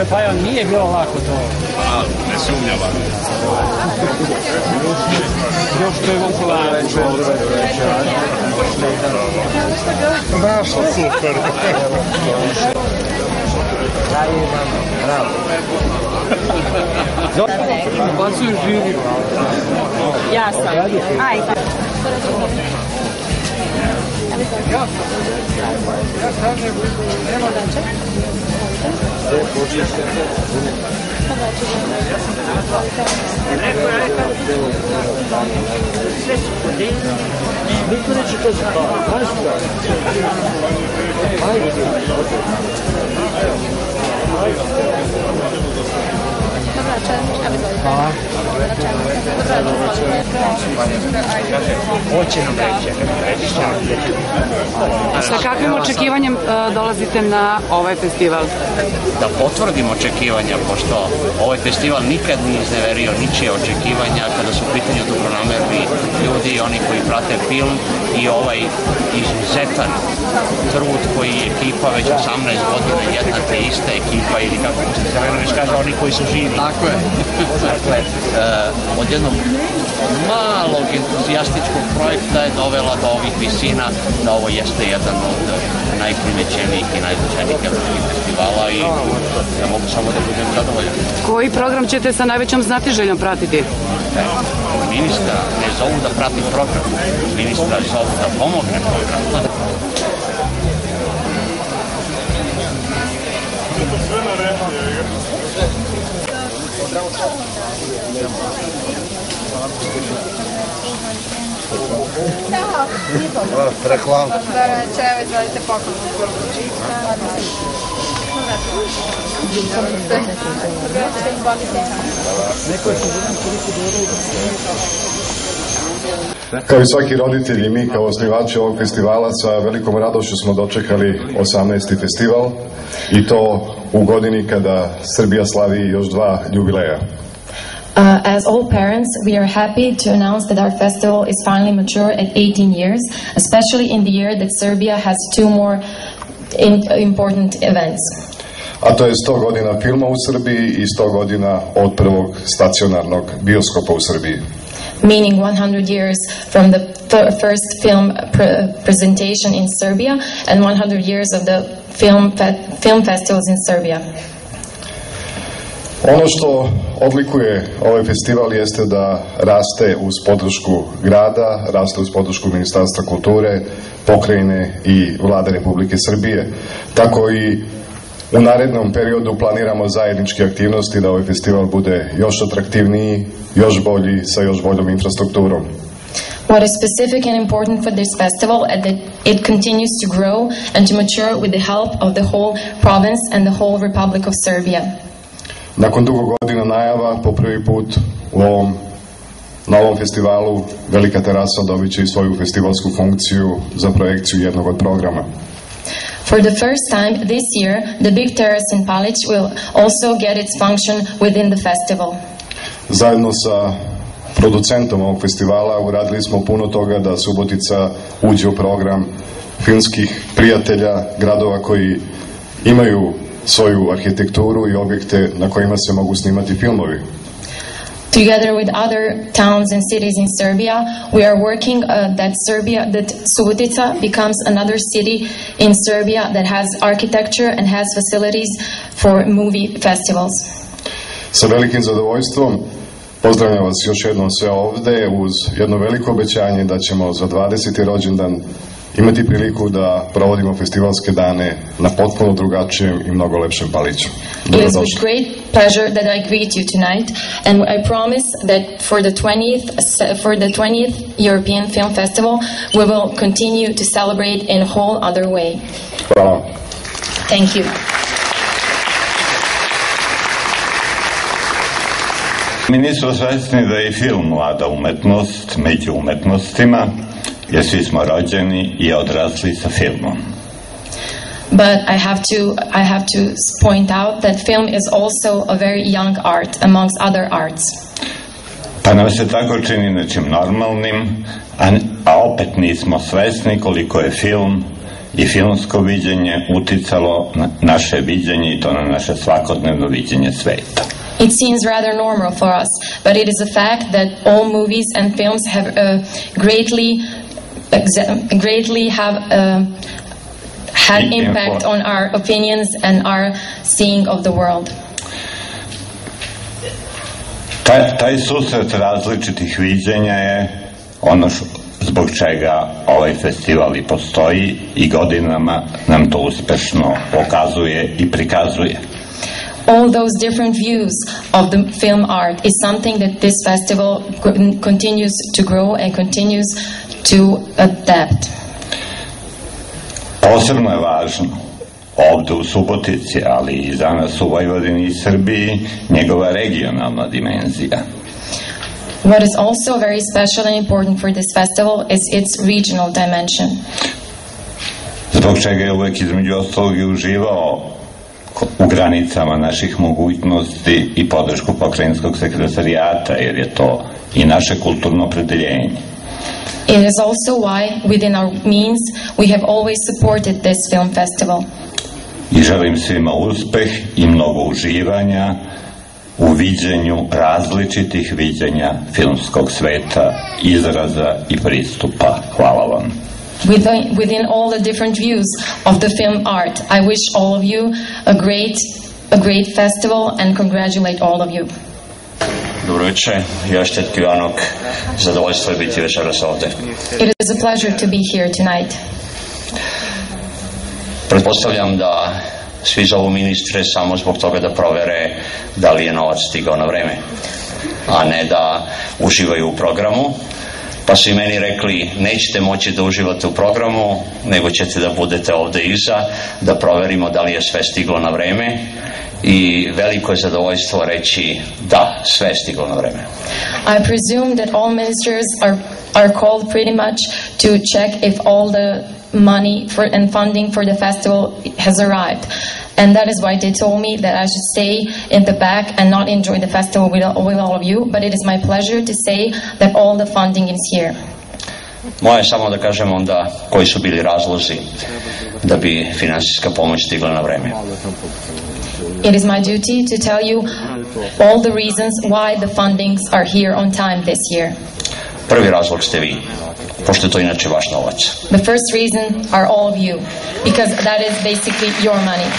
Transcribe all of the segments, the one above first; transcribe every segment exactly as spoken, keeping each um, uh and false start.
Fajon, nije bilo lako to. A, ne sumnjavam. Još to je Vukovar. Baš super. Bravo. Bacuju živi. Ja sam. Ajde. Ja sam nema dače. Niko neće to zapavati. Sa kakvim očekivanjem dolazite na ovaj festival? Da potvrdim očekivanja, pošto ovaj festival nikad nije izneverio ničije očekivanja kada su u pitanju dobronamerni ljudi, oni koji prate film i ovaj izuzetan trud koji je ekipa već osamnaest godina, jedna te ista ekipa ili kako se Zelenović kaže, oni koji su živi. Tako je. Dakle, od jednog malog entuzijastičkog projekta je dovela do ovih visina, da ovo jeste jedan od najprimećenijih i najznačajnijih evropskih festivala i ja mogu samo da budem zadovoljan. Koji program ćete sa najvećom znatiželjom pratiti? Ministra ne zovu da prati program, ministra zovu da pomogne program. Reklama. Dobro večer, evo izvolite poklon. Kao i svaki roditelj i mi kao osnivači ovog festivala sa velikom radošću smo dočekali osamnaesti festival i to u godini kada Srbija slavi još dva jubileja. Uh, as all parents, we are happy to announce that our festival is finally mature at eighteen years, especially in the year that Serbia has two more in, important events. A to je sto godina filma u Srbiji i sto godina od prvog stacionarnog bioskopa u Srbiji. Meaning one hundred years from the first film pre presentation in Serbia and one hundred years of the film, fe film festivals in Serbia. Ono što odlikuje ovaj festival jeste da raste uz podršku grada, raste uz podršku Ministarstva kulture, pokrajine i Vlade Republike Srbije. Tako i u narednom periodu planiramo zajedničke aktivnosti da ovaj festival bude još atraktivniji, još bolji, sa još boljom infrastrukturom. What is specific and important for this festival is that it continues to grow and to mature with the help of the whole province and the whole Republic of Serbia. Nakon dugo godina najava, po prvi put u ovom, na ovom festivalu Velika terasa dobit će i svoju festivalsku funkciju za projekciju jednog od programa. For the first time this year, the Big Terrace in Palić will also get its function within the festival. Zajedno sa producentom ovog festivala uradili smo puno toga da Subotica uđe u program filmskih prijatelja, gradova koji imaju svoju arhitekturu i objekte na kojima se mogu snimati filmovi. Together with other towns and cities in Serbia, we are working uh, that Serbia, that Subotica becomes another city in Serbia that has architecture and has facilities for movie festivals. Sa velikim zadovoljstvom pozdravljam vas još jednom sve ovde uz jedno veliko obećanje da ćemo za dvadeseti rođendan imati priliku da provodimo festivalske dane na potpuno drugačijem i mnogo lepšem Paliću. It is with great pleasure that I greet you tonight, and I promise that for the twentieth for the twentieth European Film Festival, we will continue to celebrate in a whole other way. Hvala. Thank you. Mi nisu svesni da je film mlada umetnost među umetnostima, jer svi smo rođeni i odrasli sa filmom. But I have to I have to point out that film is also a very young art amongst other arts. Pa nam se tako čini nečim normalnim, a, a opet nismo svesni koliko je film i filmsko viđenje uticalo na naše viđenje i to na naše svakodnevno viđenje sveta. It seems rather normal for us, but it is a fact that all movies and films have uh, greatly, exa- greatly have uh, had impact on our opinions and our seeing of the world. Taj, taj susret različitih viđenja je ono š, zbog čega ovaj festival i postoji i godinama nam to uspešno pokazuje i prikazuje. All those different views of the film art is something that this festival continues to grow and continues to adapt. Posebno je važno ovde u Subotici, ali i za nas u Vojvodini i Srbiji, njegova regionalna dimenzija. What is also very special and important for this festival is its regional dimension. Zbog čega je uvek između ostalog i uživao u granicama naših mogućnosti i podršku pokrajinskog sekretarijata, jer je to i naše kulturno opredeljenje. It is also why, within our means, we have always supported this film festival. I želim svima uspeh i mnogo uživanja u viđenju različitih viđenja filmskog sveta, izraza i pristupa. Hvala vam. Within, within all the different views of the film art, I wish all of you a great, a great festival and congratulate all of you. Dobro večer, još Tetki Ivanog, zadovoljstvo je biti večeras ovde. It is a pleasure to be here tonight. Pretpostavljam da svi zovu ministre samo zbog toga da provere da li je novac stigao na vreme, a ne da uživaju u programu. Pa su i meni rekli, nećete moći da uživate u programu, nego ćete da budete ovde iza, da proverimo da li je sve stiglo na vreme. I veliko je zadovoljstvo reći da, sve je stiglo na vreme. I presume that all ministers are, are called pretty much to check if all the money for, and funding for the festival has arrived. And that is why they told me that I should stay in the back and not enjoy the festival with, with all of you. But it is my pleasure to say that all the funding is here. Moje samo da kažem onda koji su bili razlozi da bi finansijska pomoć stigla na vreme. It is my duty to tell you all the reasons why the fundings are here on time this year. Prvi razlog ste vi, pošto je to inače vaš novac. The first reason are all of you, because that is basically your money.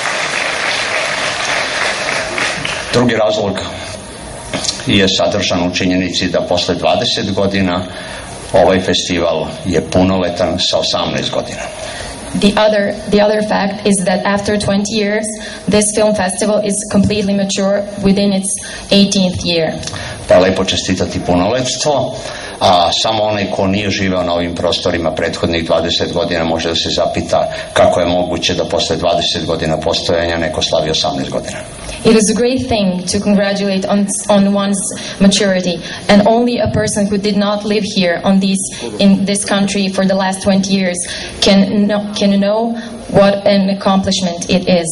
Drugi razlog je sadržan u činjenici da posle dvadeset godina ovaj festival je punoletan sa osamnaest godina. The other, the other fact is that after twenty years, this film festival is completely mature within its eighteenth year. Pa lepo čestitati punoletstvo, a samo onaj ko nije živeo na ovim prostorima prethodnih dvadeset godina može da se zapita kako je moguće da posle dvadeset godina postojanja neko slavi osamnaest godina. It is a great thing to congratulate on, on one's maturity, and only a person who did not live here on these, in this country for the last twenty years can know, can know what an accomplishment it is.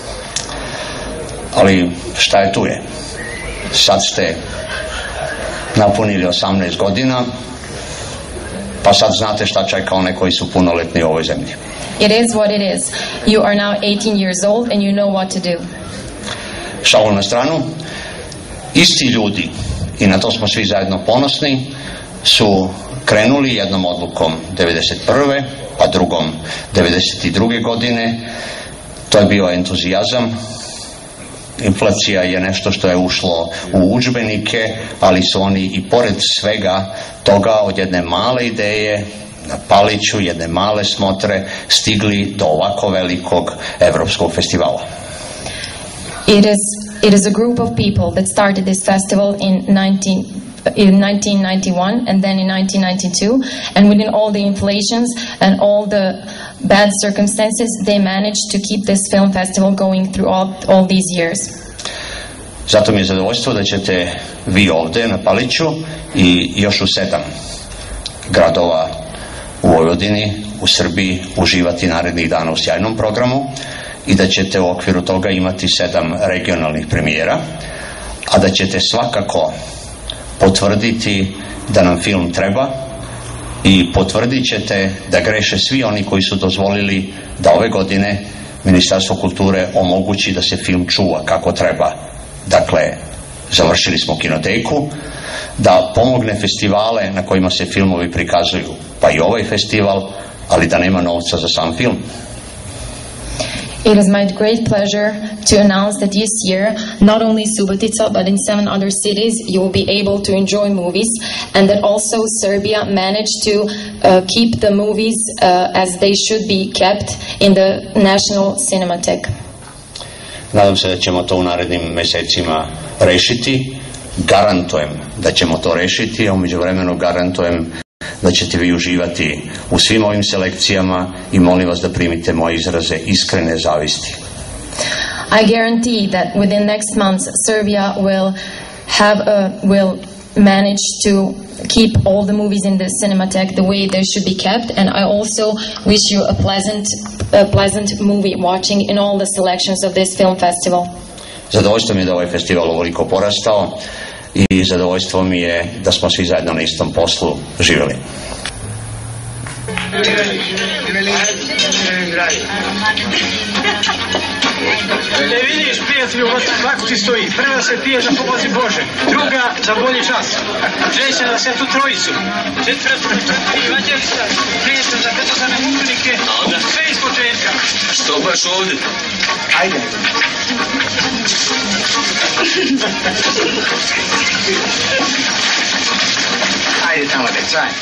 Ali šta je tu je? Sad ste napunili osamnaest godina, pa sad znate šta čeka one koji su punoletni u ovoj zemlji. It is what it is. You are now eighteen years old and you know what to do. Šalu na stranu, isti ljudi, i na to smo svi zajedno ponosni, su krenuli jednom odlukom devedeset prve pa drugom devedeset druge godine. To je bio entuzijazam. Inflacija je nešto što je ušlo u udžbenike, ali su oni i pored svega toga od jedne male ideje na paliću, jedne male smotre stigli do ovako velikog evropskog festivala. It is, it is a group of people that started this festival in nineteen in nineteen ninety-one and then in nineteen ninety-two, and within all the inflations and all the bad circumstances, they managed to keep this film festival going through all, all these years. Zato mi je zadovoljstvo da ćete vi ovde na Paliću i još u sedam gradova u Vojvodini, u Srbiji uživati narednih dana u sjajnom programu i da ćete u okviru toga imati sedam regionalnih premijera, a da ćete svakako potvrditi da nam film treba i potvrdit ćete da greše svi oni koji su dozvolili da ove godine Ministarstvo kulture omogući da se film čuva kako treba. Dakle, završili smo kinoteku, da pomogne festivale na kojima se filmovi prikazuju, pa i ovaj festival, ali da nema novca za sam film. It is my great pleasure to announce that this year, not only Subotica, but in seven other cities, you will be able to enjoy movies, and that also Serbia managed to uh, keep the movies uh, as they should be kept in the National Cinematheque. Nadam se da ćemo to u narednim mesecima rešiti. Garantujem da ćemo to rešiti, a umeđu vremenu garantujem da ćete vi uživati u svim ovim selekcijama i molim vas da primite moje izraze iskrene zavisti. I guarantee that within next months Serbia will have a, will manage to keep all the movies in the Cinematheque the way they should be kept, and I also wish you a pleasant a pleasant movie watching in all the selections of this film festival. Zadovoljstvo mi je da ovaj festival ovoliko porastao i zadovoljstvo mi je da smo svi zajedno na istom poslu živjeli. Ne vidiš, prijatelju, ovako ti stoji. Prva se pije za pomozi Bože, druga za bolji čas, treća za svetu trojicu, četvrta za evanđelstva, peta za petozane mučenike, sve iz početka. Što baš ovdje? Ajde. Ajde tamo, deca, ajde.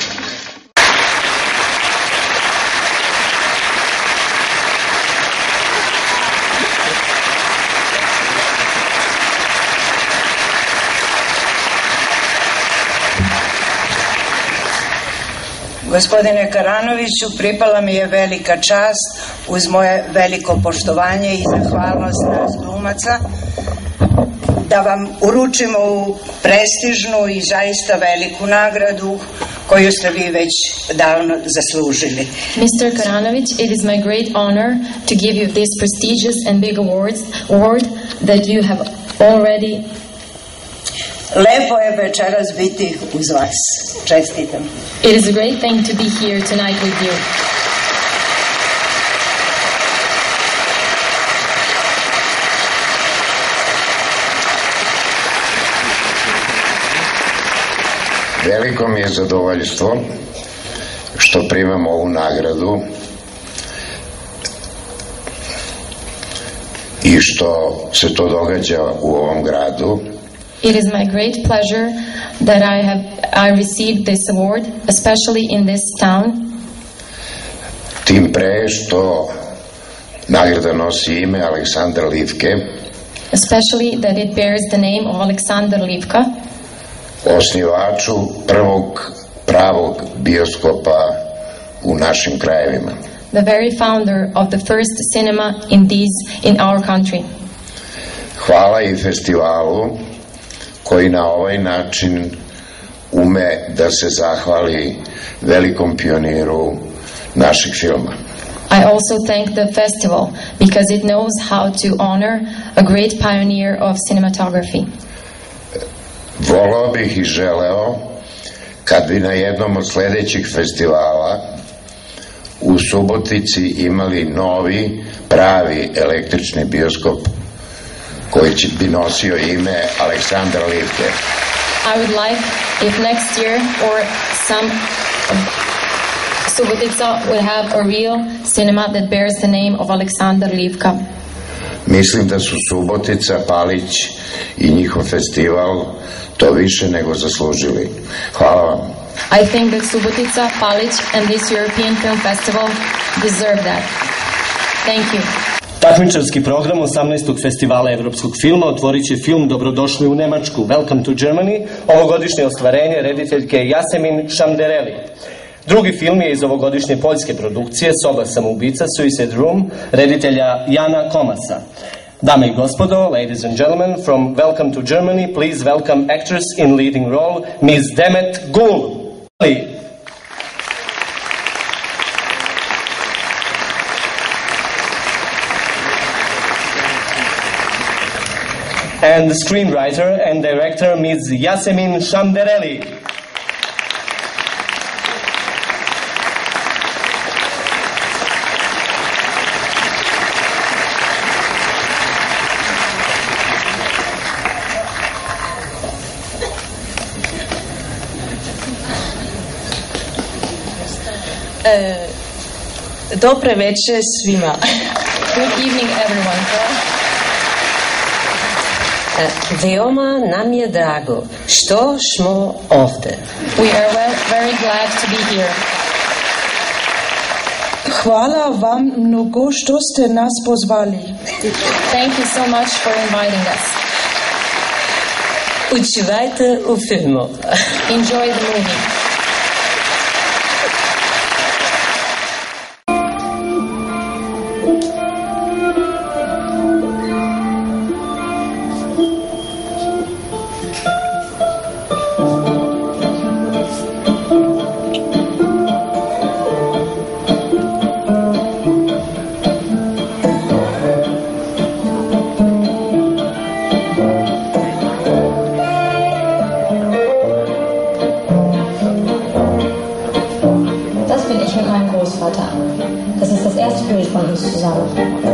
Gospodine Karanoviću, pripala mi je velika čast uz moje veliko poštovanje i zahvalnost nas glumaca da vam uručimo u prestižnu i zaista veliku nagradu koju ste vi već davno zaslužili. Mister Karanović, it is my great honor to give you this prestigious and big awards, award that you have already. Lepo je večeras biti uz vas. Čestitam. It is a great thing to be here tonight with you. Veliko mi je zadovoljstvo što primam ovu nagradu i što se to događa u ovom gradu. It is my great pleasure that I have I received this award, especially in this town. Tim pre što nagrada nosi ime Aleksandar Livke. Especially that it bears the name of Aleksandar Livka, osnivaču prvog pravog bioskopa u našim krajevima. the very founder of the first cinema in these in our country. Hvala i festivalu koji na ovaj način ume da se zahvali velikom pioniru našeg filma. I also thank the festival because it knows how to honor a great pioneer of cinematography. Volao bih i želeo kad bi na jednom od sledećih festivala u Subotici imali novi, pravi električni bioskop koji će bi nosio ime Aleksandar Livke. I would like if next year or some Subotica would have a real cinema that bears the name of Aleksandar Livka. Mislim da su Subotica, Palić i njihov festival to više nego zaslužili. Hvala vam. I think that Subotica, Palić and this European Film Festival deserve that. Thank you. Takmičarski program osamnaestog festivala evropskog filma otvorit će film Dobrodošli u Nemačku, Welcome to Germany, ovogodišnje ostvarenje rediteljke Jasemin Šamdereli. Drugi film je iz ovogodišnje poljske produkcije Soba samoubica, Suicide Room, reditelja Jana Komasa. Dame i gospodo, ladies and gentlemen, from Welcome to Germany, please welcome actress in leading role, Miz Demet Gul. And the screenwriter and director, Miz Yasemin Şamdereli. Uh, dobre večer svima. Good evening, everyone. Uh, veoma nam je drago što smo ovde. We are well, very glad to be here. Hvala vam mnogo što ste nas pozvali. Thank you so much for inviting us. Uživajte u filmu. Enjoy the movie. Das ist das erste Bild von uns zusammen.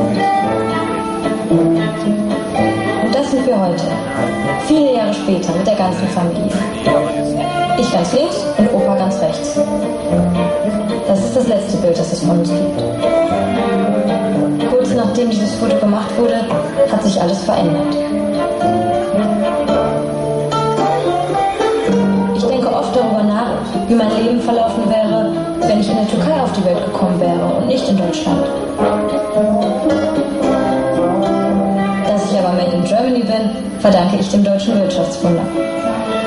Und das sind wir heute, viele Jahre später, mit der ganzen Familie. Ich ganz links und Opa ganz rechts. Das ist das letzte Bild, das es von uns gibt. Kurz nachdem dieses Foto gemacht wurde, hat sich alles verändert. Ich denke oft darüber nach, wie mein Leben verlaufen wäre, wenn ich in der Türkei auf die Welt gekommen wäre und nicht in Deutschland. Dass ich aber made in Germany bin, verdanke ich dem deutschen Wirtschaftswunder.